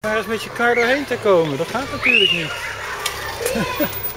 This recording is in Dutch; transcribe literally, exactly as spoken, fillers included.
Daar eens met je kar doorheen te komen, dat gaat natuurlijk niet.